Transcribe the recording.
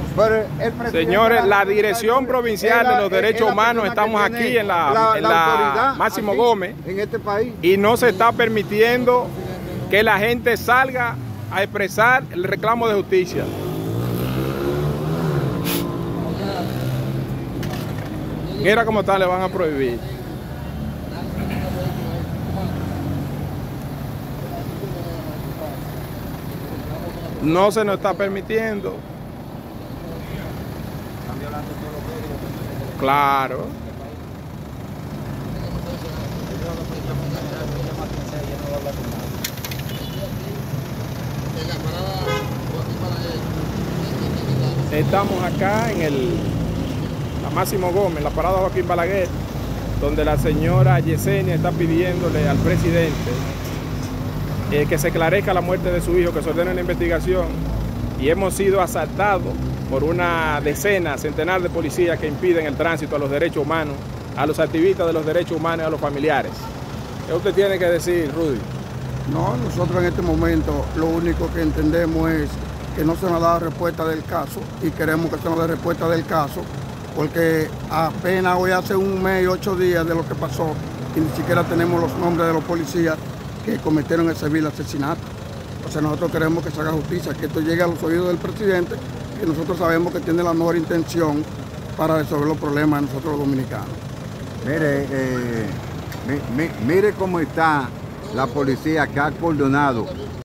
Pero el presidente Señores, la Dirección Provincial de los Derechos Humanos, estamos aquí en la Máximo Gómez en este país, y no se está permitiendo que la gente salga a expresar el reclamo de justicia. Mira cómo está, le van a prohibir. No se nos está permitiendo. Claro. Estamos acá en la Máximo Gómez, la parada Joaquín Balaguer, donde la señora Yesenia está pidiéndole al presidente que se esclarezca la muerte de su hijo, que se ordene una investigación, y hemos sido asaltados por una decena, centenar de policías que impiden el tránsito a los derechos humanos, a los activistas de los derechos humanos y a los familiares. ¿Qué usted tiene que decir, Rudy? No, nosotros en este momento lo único que entendemos es que no se nos da respuesta del caso y queremos que se nos dé respuesta del caso porque apenas hoy hace un mes y 8 días de lo que pasó y ni siquiera tenemos los nombres de los policías que cometieron ese vil asesinato. O sea, nosotros queremos que se haga justicia, que esto llegue a los oídos del presidente, que nosotros sabemos que tiene la mejor intención para resolver los problemas de nosotros los dominicanos. mire cómo está la policía que ha acordonado